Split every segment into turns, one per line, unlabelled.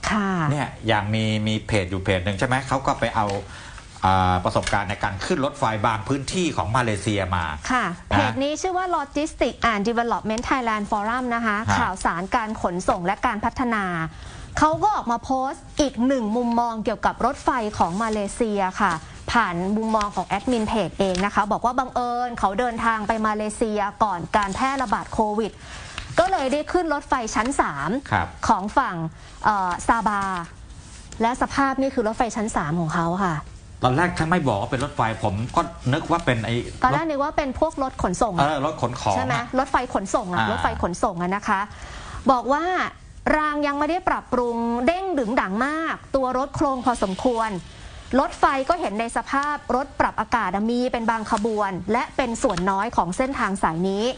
เนี่ยอย่างมีเพจอยู่เพจหนึ่งใช่ไหมเขาก็ไปเอาประสบการณ์ในการขึ้นรถไฟบางพื้นที่ของมาเลเซียมา
ค่ะเพจนี้ชื่อว่า Logistics and Development Thailand Forum นะคะข่าวสารการขนส่งและการพัฒนาเขาก็ออกมาโพสต์อีกหนึ่งมุมมองเกี่ยวกับรถไฟของมาเลเซียค่ะผ่านมุมมองของแอดมินเพจเองนะคะบอกว่าบังเอิญเขาเดินทางไปมาเลเซียก่อนการแพร่ระบาดโควิดก็เลยได้ขึ้นรถไฟชั้น3ของฝั่งซาบาและสภาพนี่คือรถไฟชั้น3ของเขาค่ะ
ตอนแรกถ้าไม่บอกว่าเป็นรถไฟผมก็นึกว่าเป็น
ตอนแรกนึกว่าเป็นพวกรถขนส่ง
รถขนของ
ใช่ไหมรถไฟขนส่งรถไฟขนส่งนะคะบอกว่ารางยังไม่ได้ปรับปรุงเด้งดึงดังมากตัวรถโครงพอสมควรรถไฟก็เห็นในสภาพรถปรับอากาศมีเป็นบางขบวนและเป็นส่วนน้อยของเส้นทางสายนี้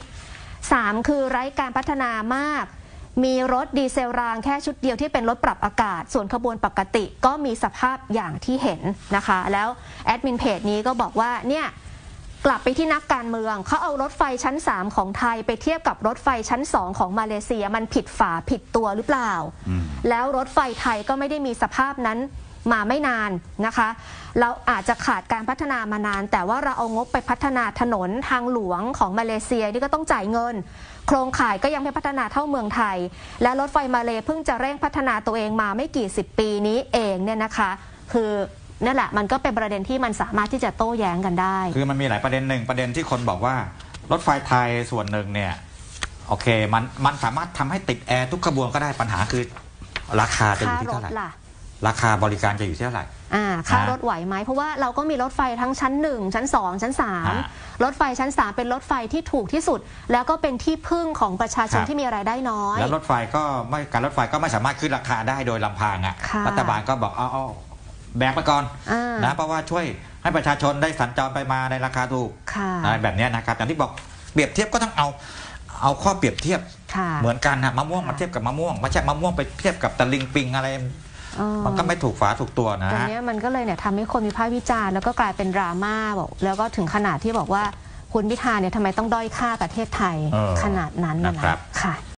3คือไร้การพัฒนามากมีรถดีเซลรางแค่ชุดเดียวที่เป็นรถปรับอากาศส่วนขบวนปกติก็มีสภาพอย่างที่เห็นนะคะแล้วแอดมินเพจนี้ก็บอกว่าเนี่ยกลับไปที่นักการเมืองเขาเอารถไฟชั้น3ของไทยไปเทียบกับรถไฟชั้น2ของมาเลเซียมันผิดฝาผิดตัวหรือเปล่าแล้วรถไฟไทยก็ไม่ได้มีสภาพนั้นมาไม่นานนะคะเราอาจจะขาดการพัฒนามานานแต่ว่าเราเอางบไปพัฒนาถนนทางหลวงของมาเลเซียนี่ก็ต้องจ่ายเงินโครงข่ายก็ยังไม่พัฒนาเท่าเมืองไทยและรถไฟมาเลเพิ่งจะเร่งพัฒนาตัวเองมาไม่กี่สิบปีนี้เองเนี่ยนะคะคือนั่นแหละมันก็เป็นประเด็นที่มันสามารถที่จะโต้แย้งกันได้
คือมันมีหลายประเด็นหนึ่งประเด็นที่คนบอกว่ารถไฟไทยส่วนหนึ่งเนี่ยโอเคมันสามารถทำให้ติดแอร์ทุกขบวนก็ได้ปัญหาคือราคาจะอยู่ที่เท่าไหร่ราคาบริการจะอยู่ที่เท่าไหร่
ค่ารถไหวไหมเพราะว่าเราก็มีรถไฟทั้งชั้น1ชั้น2ชั้น3รถไฟชั้น3เป็นรถไฟที่ถูกที่สุดแล้วก็เป็นที่พึ่งของประชาชนที่มีรายได้น้อย
แล้วรถไฟก็ไม่การรถไฟก็ไม่สามารถขึ้นราคาได้โดยลำพังรัฐบาลก็บอกเอาแบกไปก่อนนะเพราะว่าช่วยให้ประชาชนได้สัญจรไปมาในราคาถูกอะไรแบบนี้นะครับอย่างที่บอกเปรียบเทียบก็ต้องเอาข้อเปรียบเทียบเหมือนกันนะมะม่วงมาเทียบกับมะม่วงไม่ใช่มะม่วงไปเทียบกับตะลิงปิงอะไรมันก็ไม่ถูกฝาถูกตัวนะ
ตรงนี้มันก็เลยเนี่ยทำให้คนวิพากษ์วิจารณ์แล้วก็กลายเป็นดราม่าบอกแล้วก็ถึงขนาดที่บอกว่าคุณพิธาเนี่ยทำไมต้องด้อยค่าประเทศไทยขนาดนั้นนะครับค่ะ